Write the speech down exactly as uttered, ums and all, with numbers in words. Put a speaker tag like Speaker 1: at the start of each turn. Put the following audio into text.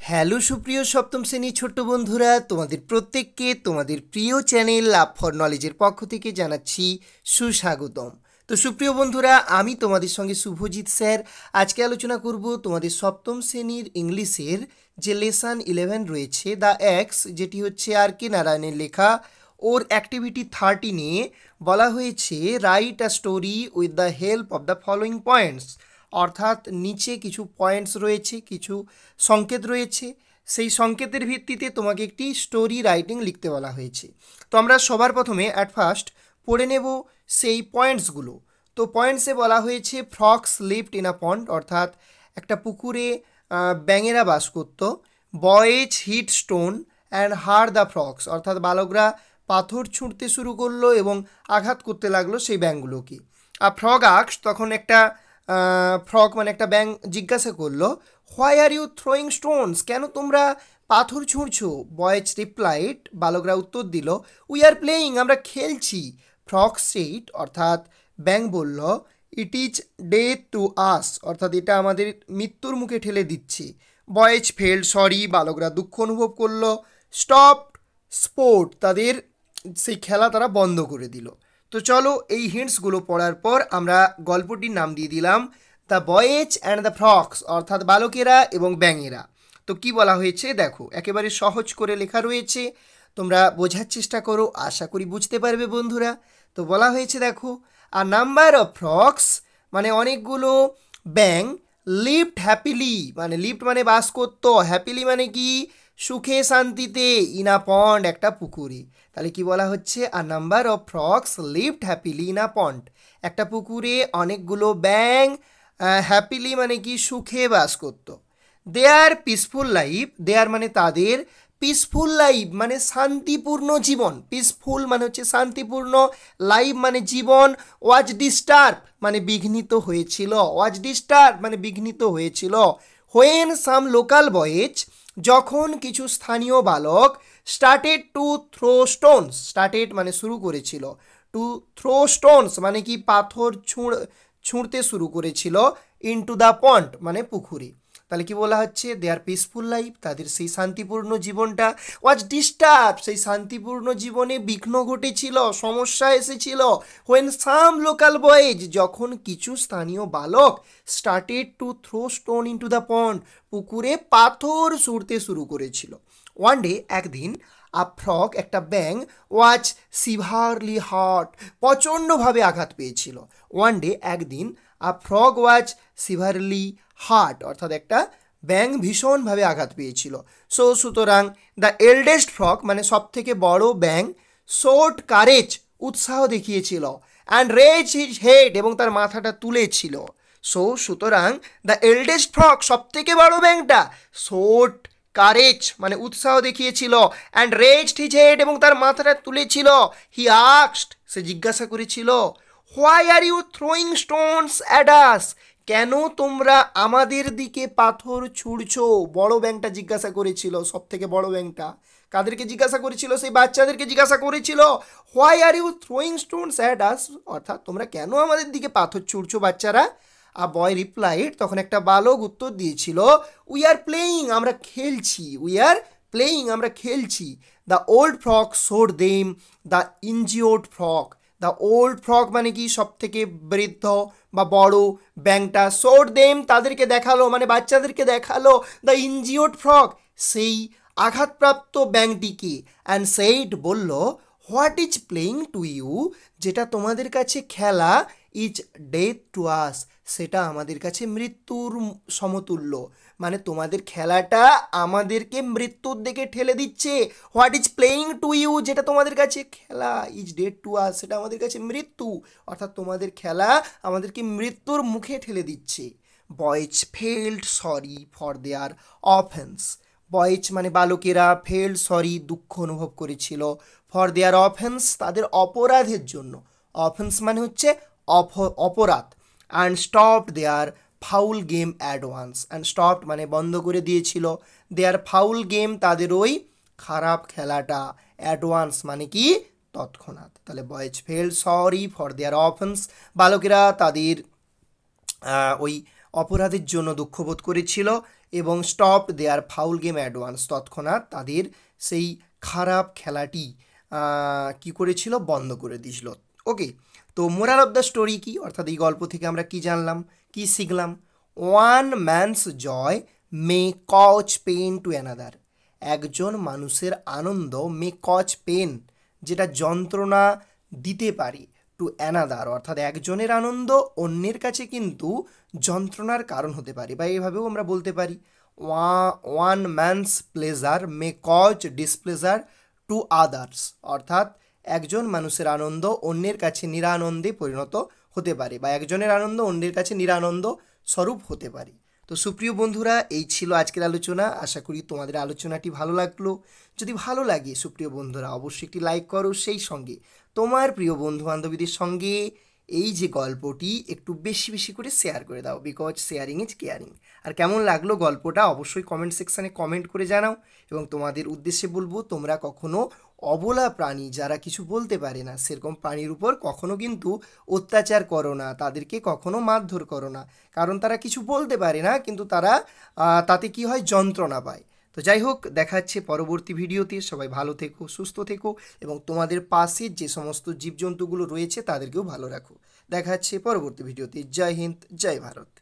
Speaker 1: Hello সুপ্রিয় সপ্তম শ্রেণীর ছোট্ট বন্ধুরা, তোমাদের প্রত্যেককে তোমাদের প্রিয় চ্যানেল লাভ ফর নলেজের পক্ষ থেকে জানাচ্ছি সুস্বাগতম। তো সুপ্রিয় বন্ধুরা, আমি তোমাদের সঙ্গে শুভজিৎ স্যার। আজকে আলোচনা করব তোমাদের সপ্তম শ্রেণীর ইংলিশের যে লেসন ইলেভেন রয়েছে দ্য এক্স, যেটি হচ্ছে আর কে নারায়ণের লেখা। ওর অ্যাক্টিভিটি থার্টিনে বলা হয়েছে write a story with the help of the following points. অর্থাৎ নিচে কিছু পয়েন্টস রয়েছে, কিছু সংকেত রয়েছে, সেই সংকেতের ভিত্তিতে তোমাকে একটি স্টোরি রাইটিং লিখতে বলা হয়েছে। তো আমরা সবার প্রথমে অ্যাট ফার্স্ট পড়ে নেব সেই পয়েন্টসগুলো। তো পয়েন্টসে বলা হয়েছে frogs lived in a pond, অর্থাৎ একটা পুকুরে ব্যাঙেরা বাস করত। Boys hit stone and hurt the frogs, অর্থাৎ বালকরা পাথর ছুঁড়তে শুরু করলো এবং আঘাত করতে লাগলো সেই ব্যাঙগুলোকে। আর ফ্রগ আক্স, তখন একটা ফ্রগ মানে একটা ব্যাঙ জিজ্ঞাসা করলো, why are you throwing stones, কেন তোমরা পাথর ছুঁড়ছো? বয়েজ রিপ্লাইড, বালকরা উত্তর দিল, উই আর প্লেয়িং, আমরা খেলছি। ফ্রগ সেইড, অর্থাৎ ব্যাঙ বলল, it is death to us, অর্থাৎ এটা আমাদের মৃত্যুর মুখে ঠেলে দিচ্ছে। বয়েজ ফেল্ড সরি, বালকরা দুঃখ অনুভব করলো। স্টপ স্পোর্ট, তাদের সেই খেলা তারা বন্ধ করে দিল। তো চলো এই হিন্টসগুলো পড়ার পর আমরা গল্পটির নাম দিয়ে দিলাম the boys and the frogs, অর্থাৎ বালকেরা এবং ব্যাঙেরা। তো কি বলা হয়েছে দেখো, একেবারে সহজ করে লেখা রয়েছে, তোমরা বোঝার চেষ্টা করো, আশা করি বুঝতে পারবে বন্ধুরা। তো বলা হয়েছে দেখো, আ নাম্বার অফ ফ্রক্স মানে অনেকগুলো ব্যাঙ, লিভড হ্যাপিলি মানে লিভড মানে বাস করতো, হ্যাপিলি মানে কি সুখে শান্তিতে, ইন আ পন্ড একটা পুকুরে। তাহলে কি বলা হচ্ছে, a number of frogs lived happily in a pond, একটা পুকুরে অনেকগুলো ব্যাঙ হ্যাপিলি মানে কি সুখে বাস করত। দেয়ার পিসফুল লাইফ, দেয়ার মানে তাদের, পিসফুল লাইফ মানে শান্তিপূর্ণ জীবন, পিসফুল মানে হচ্ছে শান্তিপূর্ণ, লাইফ মানে জীবন, ওয়াজ ডিস্টার্ব মানে বিঘ্নিত হয়েছিল, ওয়াজ ডিস্টার্ব মানে বিঘ্নিত হয়েছিল। হোয়েন সাম লোকাল বয়েজ, যখন কিছু স্থানীয় বালক, started to throw stones, started মানে শুরু করেছিল, টু থ্রো স্টোনস মানে কি পাথর ছুঁড় ছুঁড়তে শুরু করেছিল, ইনটু দ্য পন্ড মানে পুকুরে। তাহলে কি বলা হচ্ছে, দেয়ার পিসফুল লাইফ, তাদের সেই শান্তিপূর্ণ জীবনটা, ওয়াজ ডিস্টার্ব সেই শান্তিপূর্ণ জীবনে বিঘ্ন ঘটেছিল, সমস্যা এসেছিল। হোয়েন সাম লোকাল বয়েজ, যখন কিছু স্থানীয় বালক, started to throw stone into the pond পুকুরে পাথর ছুঁড়তে শুরু করেছিল। ওয়ান ডে একদিন, আ ফ্রগ একটা ব্যাঙ, ওয়াজ সিভারলি হার্ট প্রচণ্ডভাবে আঘাত পেয়েছিল। ওয়ান ডে একদিন, আ ফ্রগ ওয়াজ সিভারলি হার্ট, অর্থাৎ একটা ব্যাঙ ভীষণভাবে আঘাত পেয়েছিল। সো সুতরাং দ্য এল্ডেস্ট ফ্রগ মানে সব থেকে বড় ব্যাঙ, শোড কারেজ উৎসাহ দেখিয়েছিল, অ্যান্ড রেজ হিজ হেড এবং তার মাথাটা তুলেছিল। সো সুতরাং দ্য এল্ডেস্ট ফ্রগ সব থেকে বড় ব্যাঙটা, শোড কারেজ মানে উৎসাহ দেখিয়েছিল, অ্যান্ড রেজড হিজ হেড এবং তার মাথাটা তুলেছিল। হি আস্কড সে জিজ্ঞাসা করেছিল, why are you throwing stones at us, কেন তোমরা আমাদের দিকে পাথর ছুঁড়ছো? বড় ব্যাঙটা জিজ্ঞাসা করেছিল, সব থেকে বড় ব্যাঙটা কাদেরকে জিজ্ঞাসা করেছিল? সেই বাচ্চাদেরকে জিজ্ঞাসা করেছিল, why are you throwing stones at us, অর্থাৎ তোমরা কেন আমাদের দিকে পাথর ছুঁড়ছো বাচ্চারা? আ বয় রিপ্লাইড, তখন একটা বালক উত্তর দিয়েছিল, উই আর প্লেয়িং, আমরা খেলছি, উই আর প্লেয়িং আমরা খেলছি। The old frog showed them the injured frog, the old frog মানে কি সব থেকে বৃদ্ধ বা বড় ব্যাঙটা, শোড দেম তাদেরকে দেখালো মানে বাচ্চাদেরকে দেখালো, দ্য ইনজিওর্ড ফ্রক সেই আঘাতপ্রাপ্ত ব্যাঙটিকে, অ্যান্ড সেইড বলল, what is playing to you, যেটা তোমাদের কাছে খেলা, ইজ ডেথ টু আস সেটা আমাদের কাছে মৃত্যুর সমতুল্য, মানে তোমাদের খেলাটা আমাদেরকে মৃত্যুর দিকে ঠেলে দিচ্ছে। What is playing to you, যেটা তোমাদের কাছে খেলা, ইজ ডেথ টু আস সেটা আমাদের কাছে মৃত্যু, অর্থাৎ তোমাদের খেলা আমাদেরকে মৃত্যুর মুখে ঠেলে দিচ্ছে। Boys felt sorry for their offence, boys মানে বালকেরা, ফেল্ড সরি দুঃখ অনুভব করেছিল, ফর দেয়ার অফেন্স তাদের অপরাধের জন্য, অফেন্স মানে হচ্ছে অপরাধ, and stopped their foul game at once, and stopped মানে বন্ধ করে দিয়েছিল, দেয়ার ফাউল গেম তাদের ওই খারাপ খেলাটা, অ্যাট ওয়ান্স মানে কি তৎক্ষণাৎ। তাহলে boys felt sorry for their offence, বালকেরা তাদের ওই অপরাধের জন্য দুঃখবোধ করেছিল, এবং stop their foul game at once, তৎক্ষণাৎ তাদের সেই খারাপ খেলাটি কি করেছিল, বন্ধ করে দিয়েছিল। ওকে, তো মোরাল অফ দ্য স্টোরি কি, অর্থাৎ এই গল্প থেকে আমরা কি জানলাম, কি শিখলাম? One man's joy may cause pain to another, একজন মানুষের আনন্দ মে কজ পেন, যেটা যন্ত্রণা দিতে পারে, টু অ্যানাদার, অর্থাৎ একজনের আনন্দ অন্যের কাছে কিন্তু যন্ত্রণার কারণ হতে পারে, বা এভাবেও আমরা বলতে পারি one man's pleasure may cause displeasure to others, অর্থাৎ একজন মানুষের আনন্দ অন্যের কাছে নিরানন্দে পরিণত হতে পারে, বা একজনের আনন্দ অন্যের কাছে নিরানন্দ স্বরূপ হতে পারে। তো সুপ্রিয় বন্ধুরা, এই ছিল আজকের আলোচনা। আশা করি তোমাদের আলোচনাটি ভালো লাগলো। যদি ভালো লাগে সুপ্রিয় বন্ধুরা, অবশ্যই একটি লাইক করো, সেই সঙ্গে তোমার প্রিয় বন্ধু বান্ধবীদের সঙ্গে এই যে গল্পটি একটু বেশি বেশি করে শেয়ার করে দাও, বিকজ শেয়ারিং ইজ কেয়ারিং। আর কেমন লাগলো গল্পটা অবশ্যই কমেন্ট সেকশানে কমেন্ট করে জানাও, এবং তোমাদের উদ্দেশ্যে বলবো, তোমরা কখনো অবলা প্রাণী যারা কিছু বলতে পারে না সেরকম প্রাণীর উপর কখনো কিন্তু অত্যাচার করো না, তাদেরকে কখনো মারধর করো না, কারণ তারা কিছু বলতে পারে না, কিন্তু তারা তাতে কি হয়, যন্ত্রণা পায়। তো যাই হোক, দেখা যাচ্ছে পরবর্তী ভিডিওতে। সবাই ভালো থেকো, সুস্থ থেকো, এবং তোমাদের পাশে যে সমস্ত জীবজন্তুগুলো রয়েছে তাদেরকেও ভালো রাখো। দেখা যাচ্ছে পরবর্তী ভিডিওতে। জয় হিন্দ, জয় ভারত।